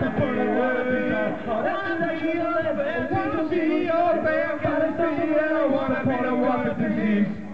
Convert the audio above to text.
wanna see your band, gotta see, I wanna be the one to see.